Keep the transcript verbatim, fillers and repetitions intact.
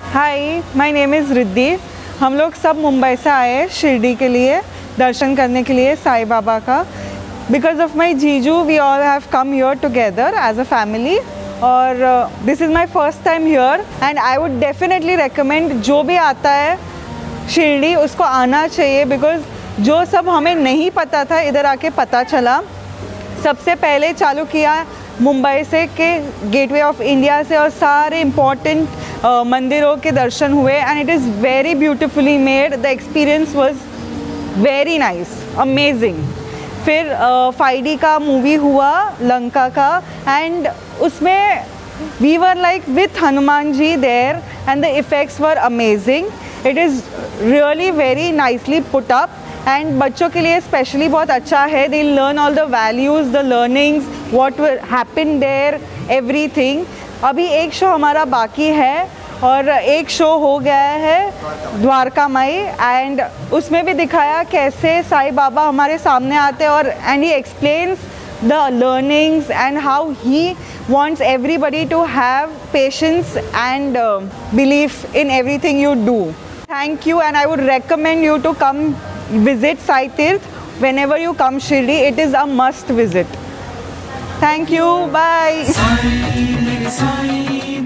Hi, my name is Riddhi. हम लोग सब मुंबई से आए हैं शिरडी के लिए दर्शन करने के लिए साईं बाबा का। बिकॉज ऑफ माई जीजू we all have come here together as a family और this is my first time here and I would definitely recommend जो भी आता है शिरडी उसको आना चाहिए। बिकॉज जो सब हमें नहीं पता था इधर आके पता चला। सबसे पहले चालू किया मुंबई से के गेटवे ऑफ इंडिया से और सारे इम्पॉर्टेंट uh, मंदिरों के दर्शन हुए and it is very beautifully made. The experience was very nice, amazing. फिर फाइव डी का मूवी हुआ लंका का एंड उसमें we were like with Hanuman ji there and the effects were amazing. It is really very nicely put up and बच्चों के लिए specially बहुत अच्छा है। They learn all the values, the learnings, what happen there, everything. अभी एक show हमारा बाकी है और एक शो हो गया है द्वारका माई एंड उसमें भी दिखाया कैसे साईं बाबा हमारे सामने आते हैं और and he explains the learnings and how he wants everybody to have patience and uh, belief in everything you do. Thank you and I would recommend you to come visit Sai Tirth whenever you come Shirdi. It is a must visit. Thank you. Bye.